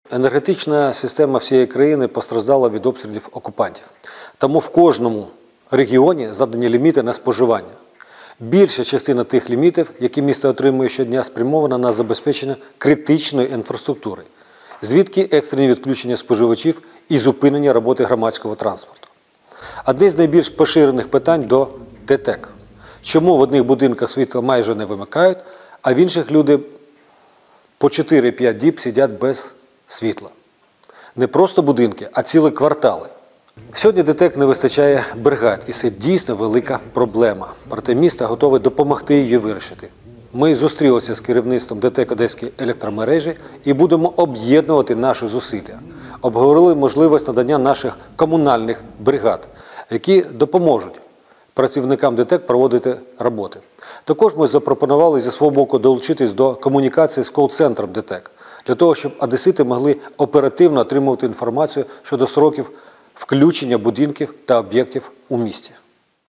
Енергетична система всієї країни постраждала від обстрілів окупантів. Тому в кожному регіоні задані ліміти на споживання. Більша частина тих лімітів, які місто отримує щодня, спрямована на забезпечення критичної інфраструктури, звідки екстрені відключення споживачів і зупинення роботи громадського транспорту. Одне з найбільш поширених питань до ДТЕК. Чому в одних будинках світло майже не вимикають, а в інших люди по 4-5 діб сидять без світла? Не просто будинки, а цілі квартали. Сьогодні ДТЕК не вистачає бригад, і це дійсно велика проблема. Проте місто готове допомогти її вирішити. Ми зустрілися з керівництвом ДТЕК Одеської електромережі і будемо об'єднувати наші зусилля. Обговорили можливість надання наших комунальних бригад, які допоможуть працівникам ДТЕК проводити роботи. Також ми запропонували зі свого боку долучитись до комунікації з кол-центром ДТЕК, для того, щоб одесити могли оперативно отримувати інформацію щодо строків включення будинків та об'єктів у місті.